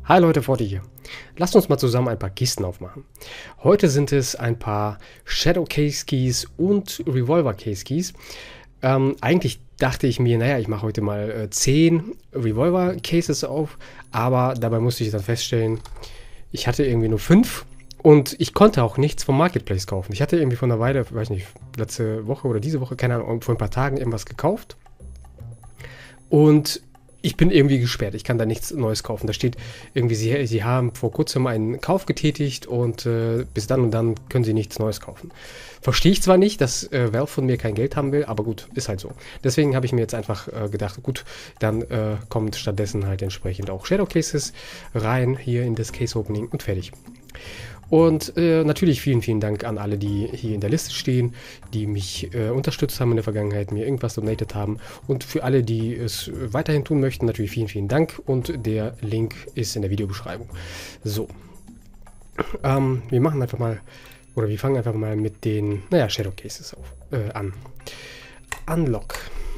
Hi Leute, Forti hier. Lasst uns mal zusammen ein paar Kisten aufmachen. Heute sind es ein paar Shadow Case Keys und Revolver Case Keys. Eigentlich dachte ich mir, naja, ich mache heute mal 10 Revolver Cases auf, aber dabei musste ich dann feststellen, ich hatte irgendwie nur 5 und ich konnte auch nichts vom Marketplace kaufen. Ich hatte irgendwie vor einer Weile, weiß nicht, letzte Woche oder diese Woche, keine Ahnung, vor ein paar Tagen irgendwas gekauft und ich bin irgendwie gesperrt. Ich kann da nichts Neues kaufen. Da steht irgendwie, Sie haben vor kurzem einen Kauf getätigt und bis dann und dann können Sie nichts Neues kaufen. Verstehe ich zwar nicht, dass Valve von mir kein Geld haben will, aber gut, ist halt so. Deswegen habe ich mir jetzt einfach gedacht, gut, dann kommt stattdessen halt entsprechend auch Shadow Cases rein hier in das Case Opening und fertig. Und natürlich vielen, vielen Dank an alle, die hier in der Liste stehen, die mich unterstützt haben in der Vergangenheit, mir irgendwas donated haben. Und für alle, die es weiterhin tun möchten, natürlich vielen, vielen Dank. Und der Link ist in der Videobeschreibung. So, wir machen einfach mal, oder wir fangen einfach mal mit den, naja, Shadow Cases an. Unlock.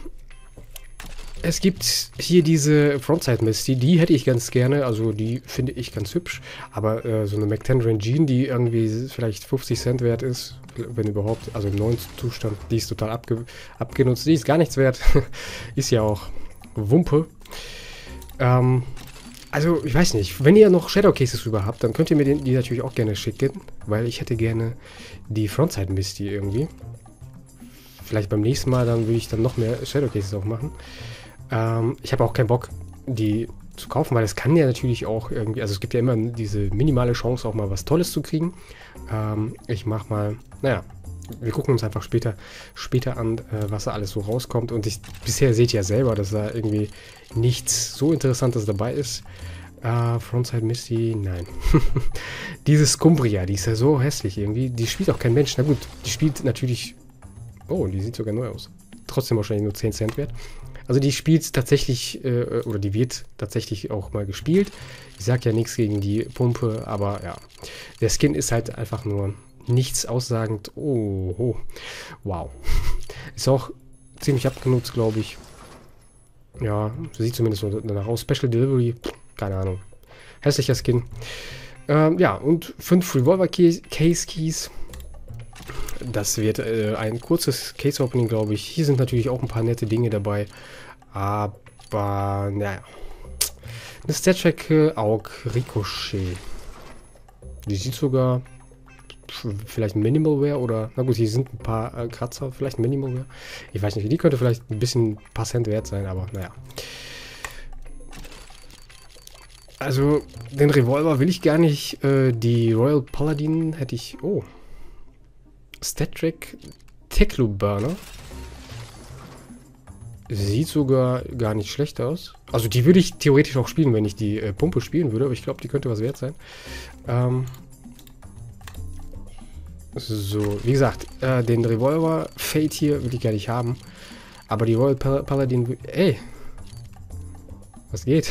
Es gibt hier diese Frontside Misty, die hätte ich ganz gerne, also die finde ich ganz hübsch, aber so eine McTen Jean, die irgendwie vielleicht 50 Cent wert ist, wenn überhaupt, also im neuen Zustand, die ist total abgenutzt, die ist gar nichts wert, ist ja auch Wumpe. Also ich weiß nicht, wenn ihr noch Shadow Cases über habt, dann könnt ihr mir die natürlich auch gerne schicken, weil ich hätte gerne die Frontside Misty irgendwie. Vielleicht beim nächsten Mal, dann würde ich dann noch mehr Shadow Cases auch machen. Ich habe auch keinen Bock, die zu kaufen, weil es kann ja natürlich auch irgendwie, also es gibt ja immer diese minimale Chance, auch mal was Tolles zu kriegen. Ich mache mal, naja, wir gucken uns einfach später an, was da alles so rauskommt. Und bisher seht ihr ja selber, dass da irgendwie nichts so Interessantes dabei ist. Frontside Misty, nein. Diese Scumbria, die ist ja so hässlich irgendwie. Die spielt auch kein Mensch. Na gut, die spielt natürlich, oh, die sieht sogar neu aus. Trotzdem wahrscheinlich nur 10 Cent wert. Also die spielt tatsächlich, oder die wird tatsächlich auch mal gespielt. Ich sag ja nichts gegen die Pumpe, aber ja. Der Skin ist halt einfach nur nichts aussagend. Oh, wow. Ist auch ziemlich abgenutzt, glaube ich. Ja, sieht zumindest so danach aus. Special Delivery, keine Ahnung. Hässlicher Skin. Ja, und 5 Revolver Case Keys. Das wird ein kurzes Case-Opening, glaube ich. Hier sind natürlich auch ein paar nette Dinge dabei. Aber, naja. Eine Stat-Track Aug Ricochet. Die sieht sogar vielleicht Minimalware oder... Na gut, hier sind ein paar Kratzer, vielleicht Minimalware. Ich weiß nicht, die könnte vielleicht ein paar Cent wert sein, aber naja. Also, den Revolver will ich gar nicht. Die Royal Paladin hätte ich... Oh. StatTrack Teklu Burner. Sieht sogar gar nicht schlecht aus. Also die würde ich theoretisch auch spielen, wenn ich die Pumpe spielen würde. Aber ich glaube, die könnte was wert sein. So, wie gesagt, den Revolver Fate hier will ich gar nicht haben. Aber die Royal Paladin... Ey! Was geht?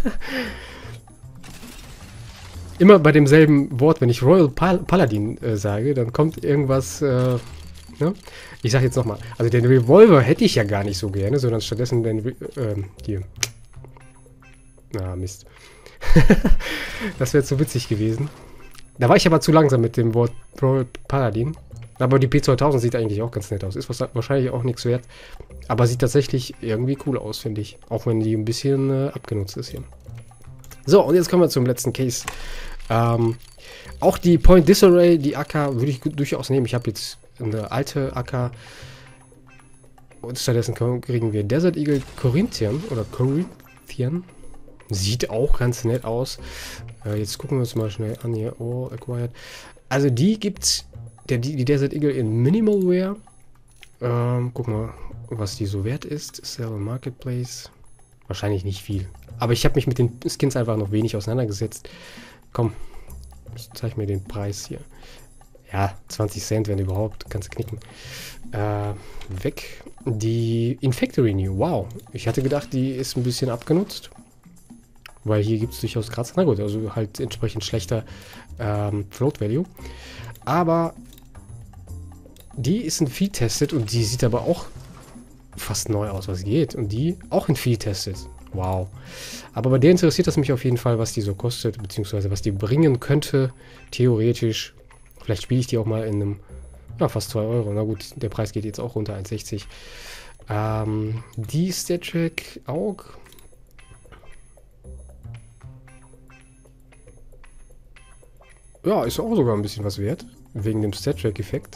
Immer bei demselben Wort, wenn ich Royal Paladin sage, dann kommt irgendwas, ne? Ich sage jetzt nochmal, also den Revolver hätte ich ja gar nicht so gerne, sondern stattdessen den, hier. Ah, Mist. Das wäre zu witzig gewesen. Da war ich aber zu langsam mit dem Wort Royal Paladin. Aber die P2000 sieht eigentlich auch ganz nett aus. Ist wahrscheinlich auch nichts wert. Aber sieht tatsächlich irgendwie cool aus, finde ich. Auch wenn die ein bisschen abgenutzt ist hier. So, und jetzt kommen wir zum letzten Case. Auch die Point Disarray, die AK, würde ich durchaus nehmen. Ich habe jetzt eine alte AK. Und stattdessen kriegen wir Desert Eagle Corinthian. Oder Corinthian. Sieht auch ganz nett aus. Jetzt gucken wir uns mal schnell an hier. Oh, acquired. Also die gibt's. Die Desert Eagle in Minimalware. Guck mal, was die so wert ist. Sell Marketplace. Wahrscheinlich nicht viel. Aber ich habe mich mit den Skins einfach noch wenig auseinandergesetzt. Komm, ich zeige mir den Preis hier. Ja, 20 Cent, wenn überhaupt. Kannst knicken. Weg. Die Infactory New. Wow. Ich hatte gedacht, die ist ein bisschen abgenutzt. Weil hier gibt es durchaus Kratzer. Na gut, also halt entsprechend schlechter Float Value. Aber die ist in Field-Tested und die sieht aber auch fast neu aus, was geht. Und die auch in Field-Tested. Wow. Aber bei der interessiert das mich auf jeden Fall, was die so kostet, beziehungsweise was die bringen könnte, theoretisch. Vielleicht spiele ich die auch mal in einem, ja, fast 2 Euro. Na gut, der Preis geht jetzt auch runter, 1,60. Die StatTrak AUG. Ja, ist auch sogar ein bisschen was wert, wegen dem StatTrak-Effekt.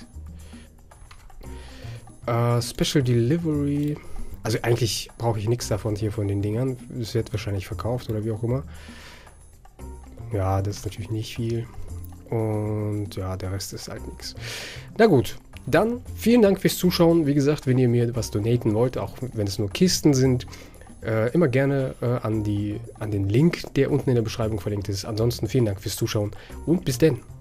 Special Delivery. Also eigentlich brauche ich nichts davon hier von den Dingern. Es wird wahrscheinlich verkauft oder wie auch immer. Ja, das ist natürlich nicht viel. Und ja, der Rest ist halt nichts. Na gut, dann vielen Dank fürs Zuschauen. Wie gesagt, wenn ihr mir was donaten wollt, auch wenn es nur Kisten sind, immer gerne an den Link, der unten in der Beschreibung verlinkt ist. Ansonsten vielen Dank fürs Zuschauen und bis denn.